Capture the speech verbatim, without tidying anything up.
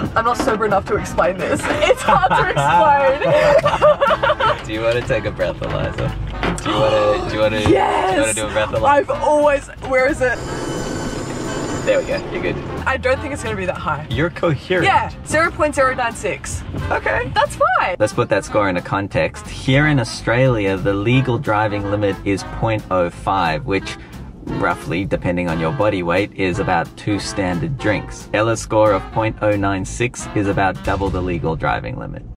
I'm not sober enough to explain this. It's hard to explain. Do you want to take a breathalyzer? Do you want to? Do you want to? Yes. Do you want to do a breathalyzer? I've always. Where is it? There we go. You're good. I don't think it's going to be that high. You're coherent. Yeah, zero point zero nine six. Okay. That's fine. Let's put that score into context. Here in Australia, the legal driving limit is zero point zero five, which roughly, depending on your body weight, is about two standard drinks. Ella's score of zero point zero nine six is about double the legal driving limit.